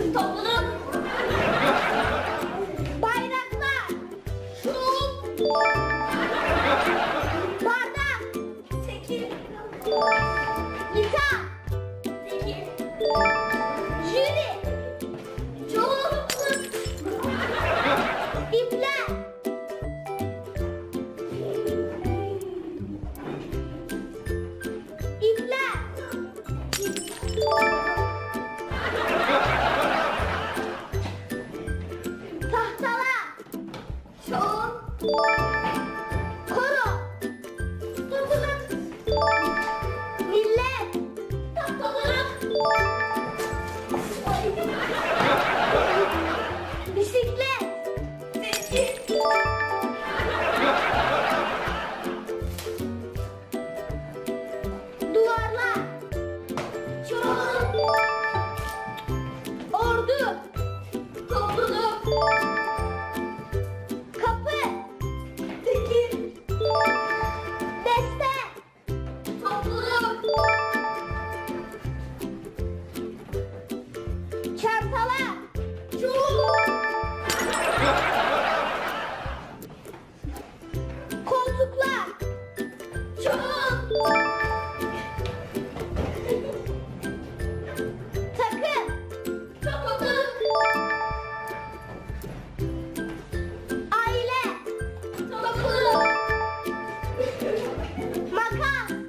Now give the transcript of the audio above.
Topluluk. Bayraklar. Şul. Bardak. Tekil. Gitar. Tekil. Jüri. Çoğunluk. İpler. İpler. Tahtalar. Çoğun. Koro. Topluluk. Millet. Topluluk. Bisiklet. Tekil. Duvarlar. Çoğun. Ordu. Topluluk. Kapı. Tekil. Deste. Topluluk. Çantalar. Çoğun. Koltuklar. Çoğun. Takım. Topluluk. Aile. Topluluk. Makas.